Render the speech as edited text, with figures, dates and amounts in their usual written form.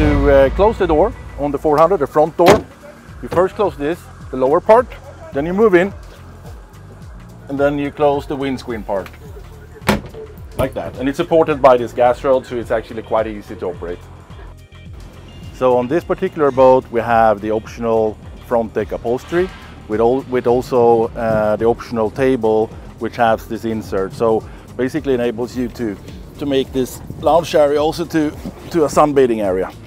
To close the door on the 400, the front door, you first close this, the lower part, then you move in, and then you close the windscreen part, like that. And it's supported by this gas rod, so it's actually quite easy to operate. So on this particular boat, we have the optional front deck upholstery with also the optional table, which has this insert. So basically enables you to make this lounge area also to a sunbathing area.